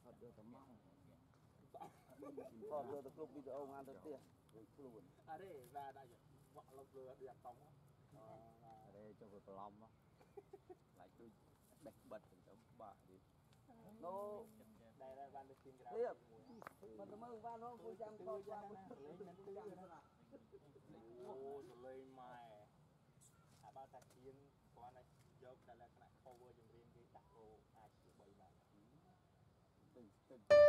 Thật được tầm mong. Còn được club video ngang thật tiền. Luôn. À đây và đại diện vợ lộc vừa đẹp tống Ở đây cho vừa lòng đó. Lại tôi bạch bật cho bà đi. Nó đây là ban được tin cái tiếp. Mà tụi mơ ban nó vui chăm con qua lấy nhận tư rồi đó. ô rồi lên mày à ba ta kiến con này dốc đây là cái này cover dùm riêng cái đặt ô ai chịu bày mà Từng